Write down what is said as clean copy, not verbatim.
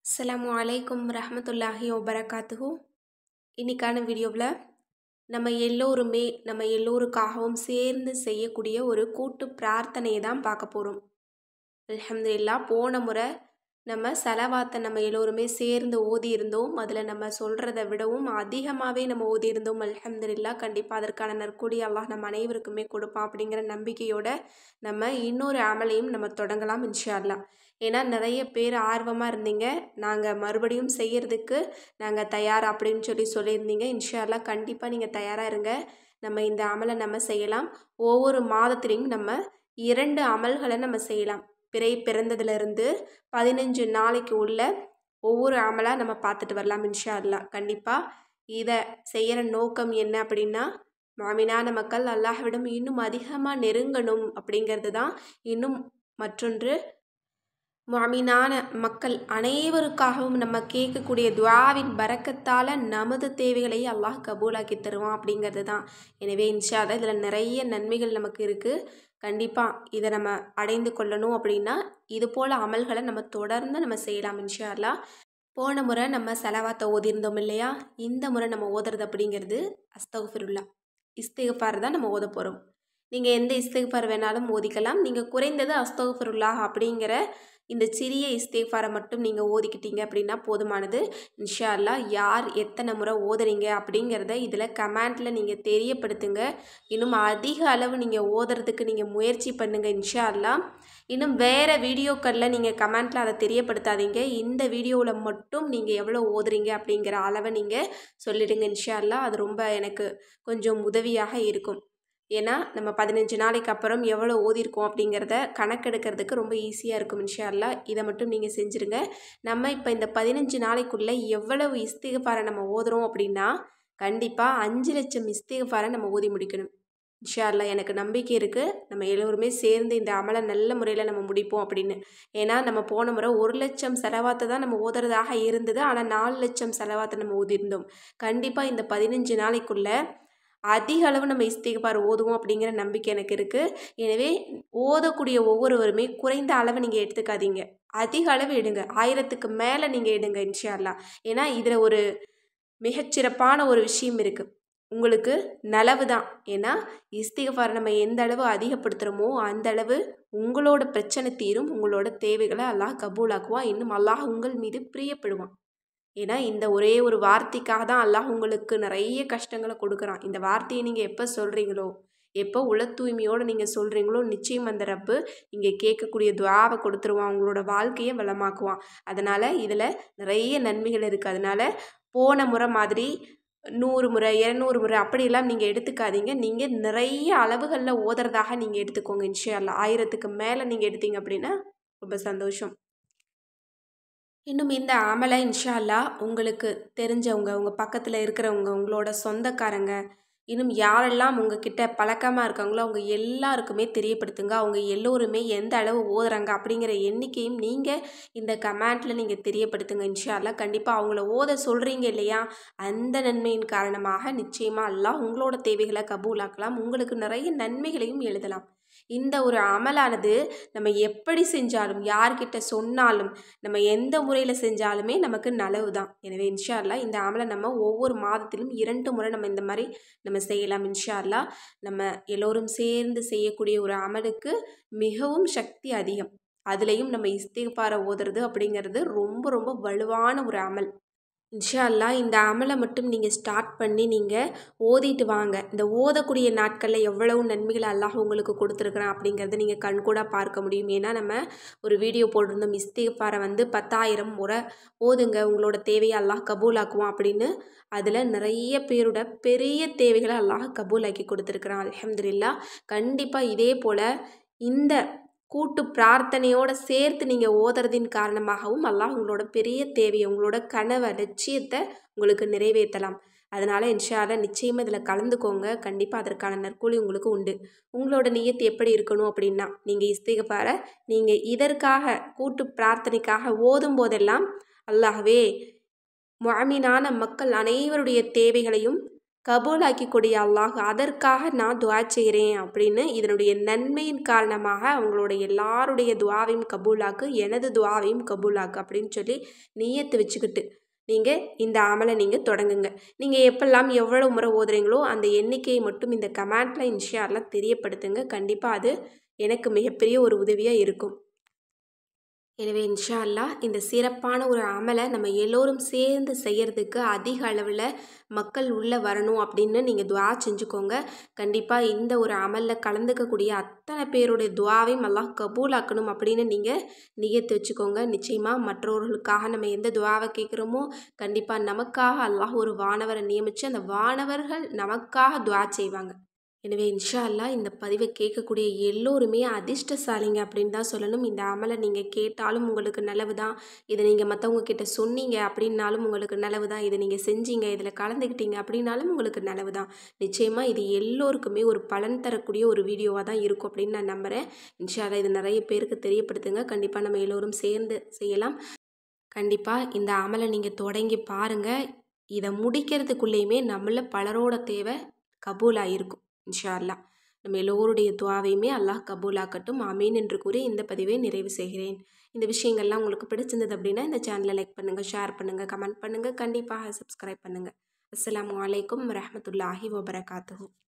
அஸ்ஸலாமு அலைக்கும் ரஹ்மத்துல்லாஹி வபரகாத்துஹு. இன்னைக்கான வீடியோவில் நம்ம எல்லோருக்காகவும் சேர்ந்து செய்யக்கூடிய ஒரு கூட்டு பிரார்த்தனையை தான் பார்க்க போகிறோம். அல்ஹம்துலில்லாஹ், போன முறை நம்ம சலவாத்தை நம்ம எல்லோருமே சேர்ந்து ஓதி இருந்தோம். அதில் நம்ம சொல்கிறத விடவும் அதிகமாகவே நம்ம ஓதி இருந்தோம். அல்ஹம்துலில்லாஹ், கண்டிப்பாக அதற்கான நற்கூலி அல்லாஹ் நம்ம அனைவருக்குமே கொடுப்பான் அப்படிங்கிற நம்பிக்கையோட நம்ம இன்னொரு அமலையும் நம்ம தொடங்கலாம் இன்ஷா அல்லாஹ். ஏன்னா நிறைய பேர் ஆர்வமாக இருந்தீங்க, நாங்கள் மறுபடியும் செய்கிறதுக்கு நாங்கள் தயார் அப்படின்னு சொல்லியிருந்தீங்க. இன்ஷா அல்லாஹ் கண்டிப்பாக நீங்கள் தயாராக இருங்க. நம்ம இந்த அமலை நம்ம செய்யலாம். ஒவ்வொரு மாதத்துலேயும் நம்ம 2 அமல்களை நம்ம செய்யலாம். பிறை பிறந்ததுலேருந்து 15 நாளைக்கு உள்ள ஒவ்வொரு அமலாக நம்ம பார்த்துட்டு வரலாம் இன்ஷா அல்லாஹ். கண்டிப்பாக இதை செய்கிற நோக்கம் என்ன அப்படின்னா, முஃமினான மக்கள் அல்லாஹ்விடம் இன்னும் அதிகமாக நெருங்கணும் அப்படிங்கிறது தான். இன்னும் மற்றொன்று, முஃமினான மக்கள் அனைவருக்காகவும் நம்ம கேட்கக்கூடிய துஆவின் பரக்கத்தால் நமது தேவைகளை அல்லாஹ் கபூலாக்கி தருவான் அப்படிங்கிறது தான். எனவே இன்ஷா அல்லாஹ் இதில் நிறைய நன்மைகள் நமக்கு இருக்குது. கண்டிப்பாக இதை நம்ம அடைந்து கொள்ளணும் அப்படின்னா இது போல் அமல்களை நம்ம தொடர்ந்து நம்ம செய்யலாம் இன்ஷா அல்லாஹ். போன முறை நம்ம சலவாத்தை ஓதியிருந்தோம் இல்லையா? இந்த முறை நம்ம ஓதுறது அப்படிங்கிறது அஸ்தக்ஃபிருல்லாஹ், இஸ்திக்ஃபார் தான் நம்ம ஓத போகிறோம். நீங்கள் எந்த இஸ்திக்ஃபார் வேணாலும் ஓதிக்கலாம். நீங்கள் குறைந்தது அஸ்தக்ஃபிருல்லாஹ் அப்படிங்கிற இந்த சிறிய இஸ்திக்ஃபாரை மட்டும் நீங்கள் ஓதிக்கிட்டீங்க அப்படின்னா போதுமானது. இன்ஷா அல்லாஹ் யார் எத்தனை முறை ஓதுறீங்க அப்படிங்கிறத இதில் கமெண்ட்டில் நீங்கள் தெரியப்படுத்துங்க. இன்னும் அதிக அளவு நீங்கள் ஓதுறதுக்கு நீங்கள் முயற்சி பண்ணுங்கள் இன்ஷா அல்லாஹ். இன்னும் வேறு வீடியோக்களில் நீங்கள் கமெண்ட்டில் அதை தெரியப்படுத்தாதீங்க. இந்த வீடியோவில் மட்டும் நீங்கள் எவ்வளோ ஓதுறீங்க அப்படிங்கிற அளவை நீங்கள் சொல்லிடுங்க இன்ஷா அல்லாஹ். அது ரொம்ப எனக்கு கொஞ்சம் உதவியாக இருக்கும். ஏன்னா நம்ம 15 நாளைக்கு அப்புறம் எவ்வளோ ஓதிருக்கோம் அப்படிங்கிறத கணக்கெடுக்கிறதுக்கு ரொம்ப ஈஸியாக இருக்கும் இன்ஷா அல்லாஹ். இதை மட்டும் நீங்கள் செஞ்சுருங்க. நம்ம இப்போ இந்த 15 நாளைக்குள்ளே எவ்வளவு இஸ்திக்ஃபாரை நம்ம ஓதுறோம் அப்படின்னா கண்டிப்பாக 5 லட்சம் இஸ்திக்ஃபாரை நம்ம ஓதி முடிக்கணும் இன்ஷா அல்லாஹ். எனக்கு நம்பிக்கை இருக்குது நம்ம எல்லோருமே சேர்ந்து இந்த அமலை நல்ல முறையில் நம்ம முடிப்போம் அப்படின்னு. ஏன்னா நம்ம போன முறை 1 லட்சம் செலவாத்தை தான் நம்ம ஓதுறதாக இருந்தது. ஆனால் 4 லட்சம் செலவாத்தை நம்ம ஓதியிருந்தோம். கண்டிப்பாக இந்த 15 நாளைக்குள்ளே அதிக அளவு நம்ம இஸ்திக்ஃபார் ஓதுவோம் அப்படிங்கிற நம்பிக்கை எனக்கு இருக்குது. எனவே ஓதக்கூடிய ஒவ்வொருவருமே குறைந்த அளவு நீங்கள் எடுத்துக்காதீங்க, அதிக அளவு எடுங்க. 1000க்கு மேலே நீங்கள் எடுங்க இன்ஷா அல்லாஹ். ஏன்னா இதில் ஒரு மிகச்சிறப்பான ஒரு விஷயம் இருக்குது, உங்களுக்கு நலவு தான். ஏன்னா இஸ்திக்ஃபார் நம்ம எந்த அளவு அதிகப்படுத்துகிறோமோ அந்த அளவு உங்களோட பிரச்சனை தீரும், உங்களோட தேவைகளை அல்லாஹ் கபூலாக்குவான். இன்னும் அல்லாஹ் உங்கள் மீது பிரியப்படுவான். ஏன்னா இந்த ஒரே ஒரு வார்த்தைக்காக தான் அல்லாஹ் உங்களுக்கு நிறைய கஷ்டங்களை கொடுக்குறான். இந்த வார்த்தையை நீங்கள் எப்போ சொல்கிறீங்களோ, எப்போ உள தூய்மையோடு நீங்கள் சொல்கிறீங்களோ, நிச்சயம் அந்த ரப்பு இங்கே கேட்கக்கூடிய துஆவை கொடுத்துருவான், உங்களோட வாழ்க்கையை வளமாக்குவான். அதனால் இதில் நிறைய நன்மைகள் இருக்குது. அதனால் போன முறை மாதிரி 100 முறை 200 முறை அப்படியெல்லாம் நீங்கள் எடுத்துக்காதீங்க. நீங்கள் நிறைய அளவுகளில் ஓதுறதாக நீங்கள் எடுத்துக்கோங்க இன்ஷா அல்லாஹ். 1000க்கு மேலே நீங்கள் எடுத்தீங்க அப்படின்னா ரொம்ப சந்தோஷம். இன்னும் இந்த அமலை இன்ஷா அல்லாஹ் உங்களுக்கு தெரிஞ்சவங்க, உங்கள் பக்கத்தில் இருக்கிறவங்க, உங்களோட சொந்தக்காரங்க, இன்னும் யாரெல்லாம் உங்ககிட்ட பழக்கமாக இருக்காங்களோ அவங்க எல்லாருக்குமே தெரியப்படுத்துங்க. அவங்க எல்லோருமே எந்த அளவு ஓதுறாங்க அப்படிங்கிற எண்ணிக்கையும் நீங்கள் இந்த கமெண்ட்டில் நீங்கள் தெரியப்படுத்துங்க இன்ஷா அல்லாஹ். கண்டிப்பாக அவங்கள ஓத சொல்கிறீங்க இல்லையா, அந்த நன்மையின் காரணமாக நிச்சயமாக அல்லாஹ் உங்களோட தேவைகளை கபூலாக்கலாம், உங்களுக்கு நிறைய நன்மைகளையும் எழுதலாம். இந்த ஒரு அமலானது நம்ம எப்படி செஞ்சாலும், யார்கிட்ட சொன்னாலும், நம்ம எந்த முறையில் செஞ்சாலுமே நமக்கு நலவு தான். எனவே இன்ஷா அல்லாஹ் இந்த அமலை நம்ம ஒவ்வொரு மாதத்திலும் 2 முறை நம்ம இந்த மாதிரி நம்ம செய்யலாம் இன்ஷா அல்லாஹ். நம்ம எல்லோரும் சேர்ந்து செய்யக்கூடிய ஒரு அமலுக்கு மிகவும் சக்தி அதிகம். அதுலேயும் நம்ம இஸ்திக்ஃபாரை ஓதுறது அப்படிங்கிறது ரொம்ப ரொம்ப வலுவான ஒரு அமல். இன்ஷா அல்லாஹ் இந்த அமலை மட்டும் நீங்கள் ஸ்டார்ட் பண்ணி நீங்கள் ஓதிட்டு வாங்க. இந்த ஓதக்கூடிய நாட்களில் எவ்வளவு நன்மைகளை அல்லாஹ் உங்களுக்கு கொடுத்துருக்குறான் அப்படிங்கிறத நீங்கள் கண்கூட பார்க்க முடியும். ஏன்னா நம்ம ஒரு வீடியோ போட்டிருந்தோம், இஸ்திக்ஃபாரை 10,000 முறை ஓதுங்க, உங்களோட தேவையை அல்லாஹ் கபூலாக்குவான் அப்படின்னு. அதில் நிறைய பேரோட பெரிய தேவைகளை அல்லாஹ் கபூலாக்கி கொடுத்துருக்குறான் அல்ஹம்துலில்லாஹ். கண்டிப்பாக இதே போல் இந்த கூட்டு பிரார்த்தனையோடு சேர்த்து நீங்கள் ஓதுறதின் காரணமாகவும் அல்லாஹ் உங்களோட பெரிய தேவையை, உங்களோட கனவை, லட்சியத்தை உங்களுக்கு நிறைவேற்றலாம். அதனால் இன்ஷா அல்லாஹ் நிச்சயமாக இதில் கலந்துக்கோங்க. கண்டிப்பாக அதற்கான நற்கூலி உங்களுக்கு உண்டு. உங்களோட நியத்து எப்படி இருக்கணும் அப்படின்னா, நீங்கள் இஸ்திக்ஃபாரை நீங்கள் இதற்காக கூட்டு பிரார்த்தனைக்காக ஓதும் போதெல்லாம் அல்லாஹ்வே முஃமினான மக்கள் அனைவருடைய தேவைகளையும் கபூலாக்கி கொடிய அல்லாஹ், அதற்காக நான் துஆ செய்கிறேன் அப்படின்னு இதனுடைய நன்மையின் காரணமாக அவங்களோட எல்லாருடைய துஆவையும் கபூலாக்கு, எனது துஆவையும் கபூலாக்கு அப்படின்னு சொல்லி நியத்து வச்சுக்கிட்டு நீங்கள் இந்த அமலை நீங்கள் தொடங்குங்க. நீங்கள் எப்பெல்லாம் எவ்வளோ முறை ஓதுறீங்களோ அந்த எண்ணிக்கையை மட்டும் இந்த கமெண்ட்டில் இன்ஷா அல்லாஹ் தெரியப்படுத்துங்க. கண்டிப்பாக அது எனக்கு மிகப்பெரிய ஒரு உதவியாக இருக்கும். எனவே இன்ஷா அல்லாஹ் இந்த சிறப்பான ஒரு அமலை நம்ம எல்லோரும் சேர்ந்து செய்கிறதுக்கு அதிக அளவில் மக்கள் உள்ளே வரணும் அப்படின்னு நீங்கள் துஆ செஞ்சுக்கோங்க. கண்டிப்பாக இந்த ஒரு அமலில் கலந்துக்கக்கூடிய அத்தனை பேருடைய துஆவையும் அல்லாஹ் கபூலாக்கணும் அப்படின்னு நீங்கள் நியத்து வச்சுக்கோங்க. நிச்சயமாக மற்றவர்களுக்காக நம்ம எந்த துஆவை கேட்குறோமோ கண்டிப்பாக நமக்காக அல்லாஹ் ஒரு வானவரை நியமித்து அந்த வானவர்கள் நமக்காக துஆ செய்வாங்க. எனவே இன்ஷா அல்லாஹ் இந்த பதிவை கேட்கக்கூடிய எல்லோருமே அதிர்ஷ்டசாலிங்க அப்படின்னு தான் சொல்லணும். இந்த அமலை நீங்கள் கேட்டாலும் உங்களுக்கு நல்லவு தான், இதை நீங்கள் மற்றவங்க கிட்ட சொன்னீங்க அப்படின்னாலும் உங்களுக்கு நல்லவு தான், இதை நீங்கள் செஞ்சீங்க, இதில் கலந்துக்கிட்டீங்க அப்படின்னாலும் உங்களுக்கு நல்லவு தான். நிச்சயமாக இது எல்லோருக்குமே ஒரு பலன் தரக்கூடிய ஒரு வீடியோவாக தான் இருக்கும் அப்படின்னு நான் நம்புகிறேன். இன்ஷா அல்லாஹ் இது நிறைய பேருக்கு தெரியப்படுத்துங்க. கண்டிப்பாக நம்ம எல்லோரும் சேர்ந்து செய்யலாம். கண்டிப்பாக இந்த அமலை நீங்கள் தொடங்கி பாருங்கள். இதை முடிக்கிறதுக்குள்ளேயுமே நம்மள பலரோட தேவை கபூலாக இருக்கும் இன்ஷா அல்லாஹ். நம்ம எல்லோருடைய துஆவையுமே அல்லாஹ் கபூலாக்கட்டும். ஆமீன் என்று கூறி இந்த பதிவை நிறைவு செய்கிறேன். இந்த விஷயங்கள்லாம் உங்களுக்கு பிடிச்சிருந்தது அப்படின்னா இந்த சேனலை லைக் பண்ணுங்கள், ஷேர் பண்ணுங்கள், கமெண்ட் பண்ணுங்கள், கண்டிப்பாக சப்ஸ்கிரைப் பண்ணுங்கள். அஸ்ஸலாமு அலைக்கும் வரஹ்மத்துல்லாஹி வபரகாத்துஹு.